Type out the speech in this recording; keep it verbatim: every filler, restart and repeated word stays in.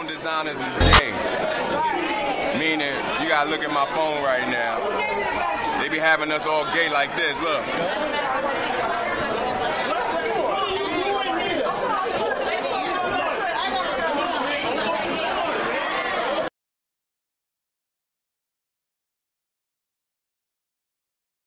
Some designers is gay. Meaning, you gotta look at my phone right now. They be having us all gay like this, look.